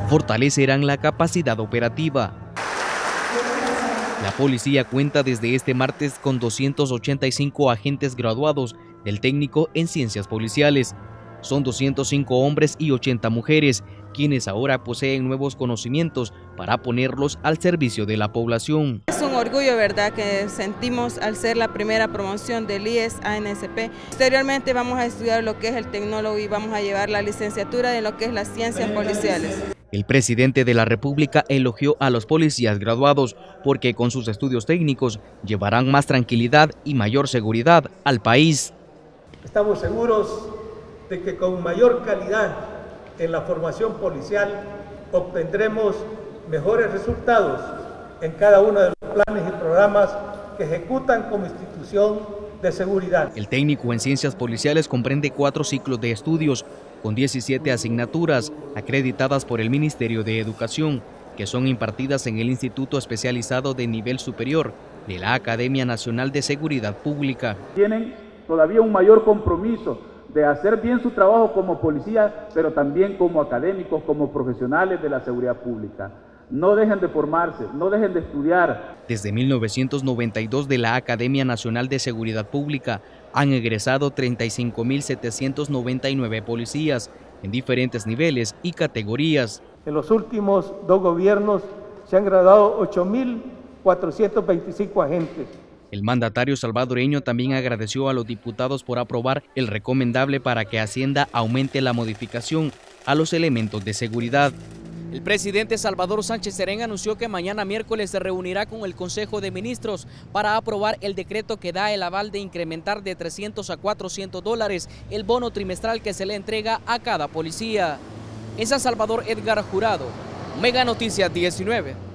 fortalecerán la capacidad operativa. La policía cuenta desde este martes con 285 agentes graduados del técnico en ciencias policiales. Son 205 hombres y 80 mujeres, quienes ahora poseen nuevos conocimientos para ponerlos al servicio de la población. Es un orgullo, ¿verdad?, que sentimos al ser la primera promoción del IES ANSP. Posteriormente vamos a estudiar lo que es el tecnólogo y vamos a llevar la licenciatura de lo que es las ciencias policiales. El presidente de la República elogió a los policías graduados porque con sus estudios técnicos llevarán más tranquilidad y mayor seguridad al país. Estamos seguros de que con mayor calidad en la formación policial obtendremos mejores resultados en cada uno de los planes y programas que ejecutan como institución de seguridad. El técnico en ciencias policiales comprende 4 ciclos de estudios con 17 asignaturas acreditadas por el Ministerio de Educación, que son impartidas en el Instituto Especializado de Nivel Superior de la Academia Nacional de Seguridad Pública. Tienen todavía un mayor compromiso de hacer bien su trabajo como policía, pero también como académicos, como profesionales de la seguridad pública. No dejen de formarse, no dejen de estudiar. Desde 1992 de la Academia Nacional de Seguridad Pública han egresado 35.799 policías en diferentes niveles y categorías. En los últimos 2 gobiernos se han graduado 8.425 agentes. El mandatario salvadoreño también agradeció a los diputados por aprobar el recomendable para que Hacienda aumente la modificación a los elementos de seguridad. El presidente Salvador Sánchez Serén anunció que mañana miércoles se reunirá con el Consejo de Ministros para aprobar el decreto que da el aval de incrementar de $300 a $400 el bono trimestral que se le entrega a cada policía. En San Salvador, Edgar Jurado, Mega Noticias 19.